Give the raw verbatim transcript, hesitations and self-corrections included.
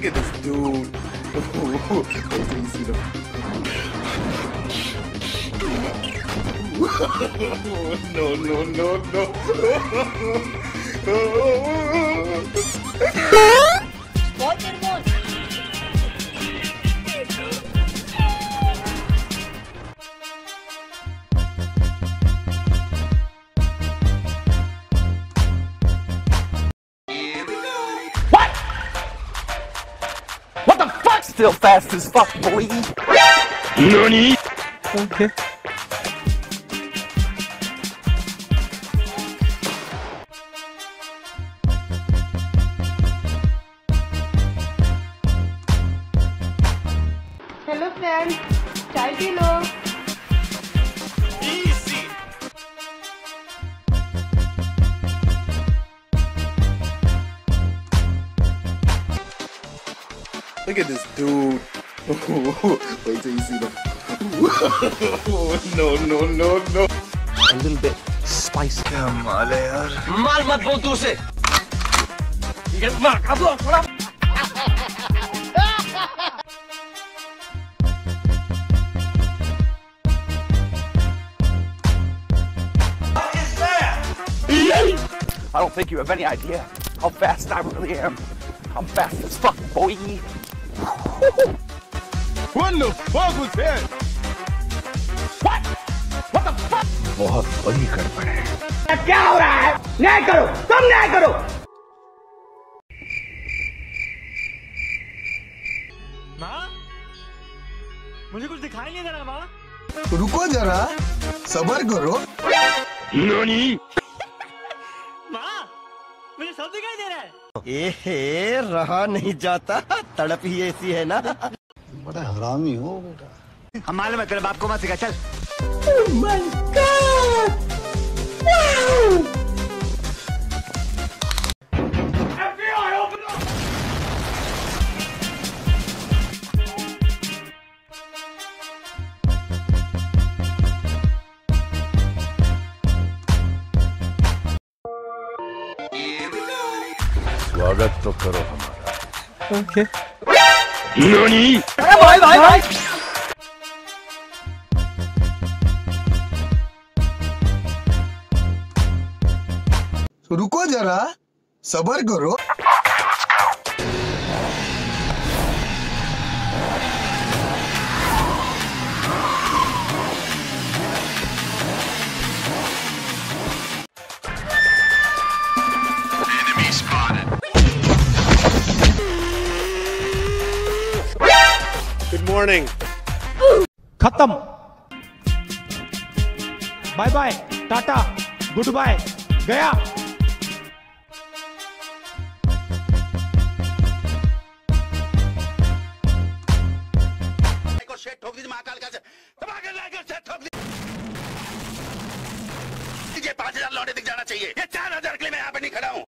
Look at this dude. Wait till you see the. No, no, no, no. Watch your phone. What? What the fuck? Still fast as fuck, boy. Nani? Okay. Hello friend, चाय पी लो। Easy. Look at this dude. Wait till you see the. No, no, no, no. A little bit spicy. कमाल है यार. माल मत बोल तू उसे. ये मार का ब्लॉक थोड़ा. I don't think you have any idea how fast I really am. I'm fast as fuck, boy. What the fuck was that? What? What the fuck? बहुत बड़ी गड़बड़ है. क्या हो रहा है? न्याय करो, तुम न्याय करो. माँ, मुझे कुछ दिखाई नहीं दे रहा माँ. रुको जरा, सब्र करो. नानी? माँ, मुझे सब दिखाई दे रहा है. ए रहा नहीं जाता, तड़प ही ऐसी है ना. बड़ा हरामी हो बेटा. हम मालूम है तेरे बाप को मत सिखा, चल. Oh my God! Wow! स्वागत तो करो हमारा. Okay. नानी? भाई भाई भाई. रुको जरा, सब्र करो. Good morning. खत्म. Bye bye, tata, goodbye, गया. ठोक दीजिए महाकाल का से धमाके लाकर से ठोक दीजिए. पांच हजार लौटे दिख जाना चाहिए. ये चार हजार के लिए मैं यहाँ पे नहीं खड़ा हूँ.